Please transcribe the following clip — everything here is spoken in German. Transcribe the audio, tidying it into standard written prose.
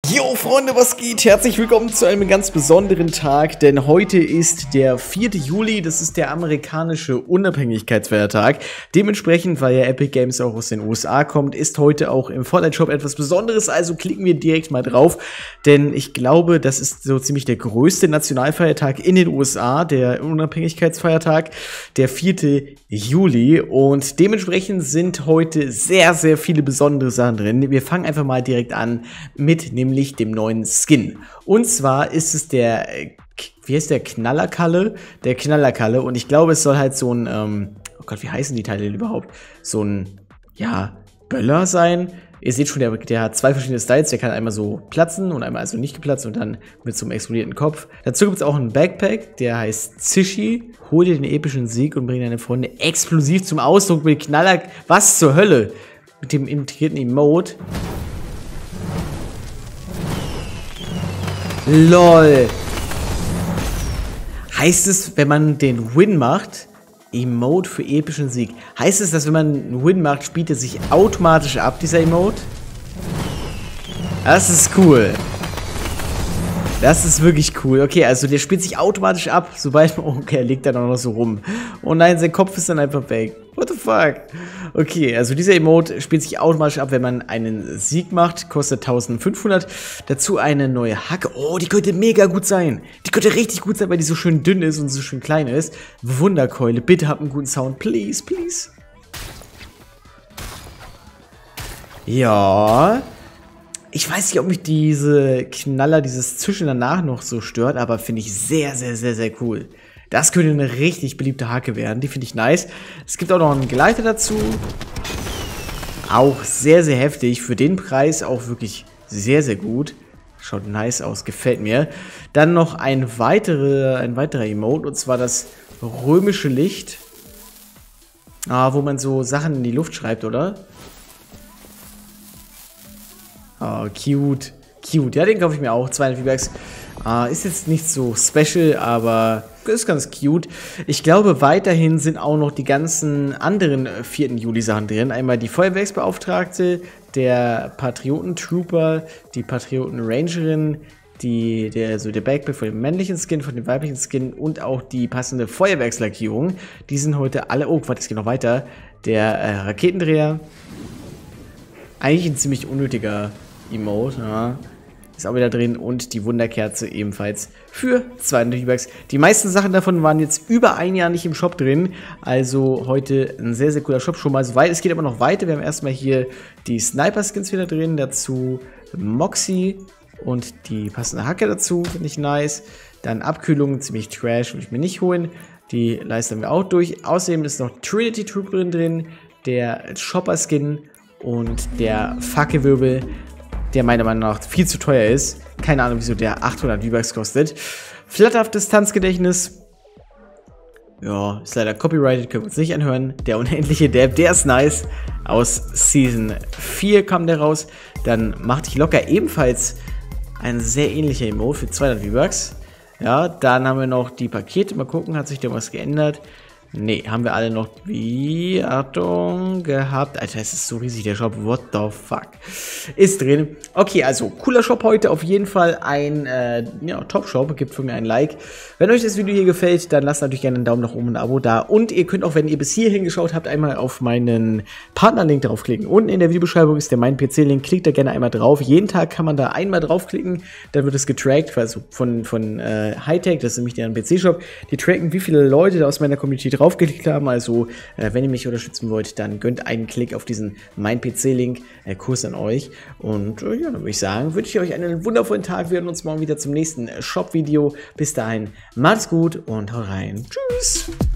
Jo Freunde, was geht? Herzlich willkommen zu einem ganz besonderen Tag, denn heute ist der 4. Juli, das ist der amerikanische Unabhängigkeitsfeiertag. Dementsprechend, weil ja Epic Games auch aus den USA kommt, ist heute auch im Fortnite-Shop etwas Besonderes, also klicken wir direkt mal drauf, denn ich glaube, das ist so ziemlich der größte Nationalfeiertag in den USA, der Unabhängigkeitsfeiertag, der 4. Juli, und dementsprechend sind heute sehr, sehr viele besondere Sachen drin. Wir fangen einfach mal direkt an mit nämlich dem neuen Skin. Und zwar ist es der, wie heißt der, Knallerkalle? Der Knallerkalle, und ich glaube, es soll halt so ein, oh Gott, wie heißen die Teile denn überhaupt? So ein, ja, Böller sein. Ihr seht schon, der hat zwei verschiedene Styles. Der kann einmal so platzen und einmal also nicht geplatzt und dann mit so einem explodierten Kopf. Dazu gibt es auch einen Backpack, der heißt Zishi. Hol dir den epischen Sieg und bring deine Freunde explosiv zum Ausdruck mit Knaller. Was zur Hölle? Mit dem integrierten Emote. LOL. Heißt es, wenn man den Win macht, Emote für epischen Sieg, heißt es, dass wenn man einen Win macht, spielt er sich automatisch ab, dieser Emote? Das ist cool. Das ist wirklich cool. Okay, also der spielt sich automatisch ab, sobald man... Okay, er liegt dann auch noch so rum. Oh nein, sein Kopf ist dann einfach weg. What the fuck? Okay, also dieser Emote spielt sich automatisch ab, wenn man einen Sieg macht. Kostet 1500. Dazu eine neue Hacke. Oh, die könnte mega gut sein. Die könnte richtig gut sein, weil die so schön dünn ist und so schön klein ist. Wunderkeule. Bitte habt einen guten Sound. Please, please. Ja... Ich weiß nicht, ob mich diese Knaller, dieses Zischen danach noch so stört, aber finde ich sehr, sehr, sehr, sehr cool. Das könnte eine richtig beliebte Hake werden, die finde ich nice. Es gibt auch noch einen Gleiter dazu. Auch sehr, sehr heftig. Für den Preis auch wirklich sehr, sehr gut. Schaut nice aus, gefällt mir. Dann noch ein weiterer Emote, und zwar das römische Licht. Wo man so Sachen in die Luft schreibt, oder? Oh, cute. Cute. Ja, den kaufe ich mir auch. 200 V-Bucks. Ist jetzt nicht so special, aber ist ganz cute. Ich glaube, weiterhin sind auch noch die ganzen anderen 4. Juli-Sachen drin. Einmal die Feuerwerksbeauftragte, der Patriotentrooper, die Patriotenrangerin, der Backpack von dem männlichen Skin, von dem weiblichen Skin und auch die passende Feuerwerkslackierung. Die sind heute alle... Oh, warte, es geht noch weiter. Der Raketendreher. Eigentlich ein ziemlich unnötiger Emote, ja. Ist auch wieder drin, und die Wunderkerze ebenfalls für 200 V-Bucks. Die meisten Sachen davon waren jetzt über ein Jahr nicht im Shop drin, also heute ein sehr, sehr cooler Shop schon mal so weit. Es geht aber noch weiter. Wir haben erstmal hier die Sniper-Skins wieder drin, dazu Moxie und die passende Hacke dazu, finde ich nice. Dann Abkühlung, ziemlich trash, würde ich mir nicht holen. Die leisten wir auch durch. Außerdem ist noch Trinity Trooperin drin, der Shopper-Skin und der Fackelwirbel, der meiner Meinung nach viel zu teuer ist. Keine Ahnung, wieso der 800 V-Bucks kostet. Flatterhaftes Tanzgedächtnis. Ja, ist leider copyrighted, können wir uns nicht anhören. Der unendliche Dab, der ist nice. Aus Season 4 kam der raus. Dann machte ich locker ebenfalls ein sehr ähnlicher Emote für 200 V-Bucks. Ja, dann haben wir noch die Pakete. Mal gucken, hat sich da was geändert? Ne, haben wir alle noch, wie, Achtung, gehabt. Alter, es ist so riesig, der Shop, what the fuck. Ist drin. Okay, also, cooler Shop heute, auf jeden Fall ein, Top-Shop, gibt von mir ein Like. Wenn euch das Video hier gefällt, dann lasst natürlich gerne einen Daumen nach oben und ein Abo da. Und ihr könnt auch, wenn ihr bis hierhin geschaut habt, einmal auf meinen Partnerlink draufklicken. Unten in der Videobeschreibung ist der Mein-PC-Link, klickt da gerne einmal drauf. Jeden Tag kann man da einmal draufklicken, dann wird es getrackt, also von Hightech, das ist nämlich deren PC-Shop. Die tracken, wie viele Leute da aus meiner Community draufgeklickt haben, also wenn ihr mich unterstützen wollt, dann gönnt einen Klick auf diesen Mein-PC-Link, Kurs an euch, und ja, dann würde ich sagen, wünsche ich euch einen wundervollen Tag, wir hören uns morgen wieder zum nächsten Shop-Video, bis dahin, macht's gut und haut rein, tschüss!